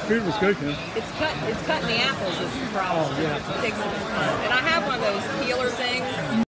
food was good, man. It's cutting the apples is the problem. Oh, yeah. It takes a long time. And I have one of those peeler things.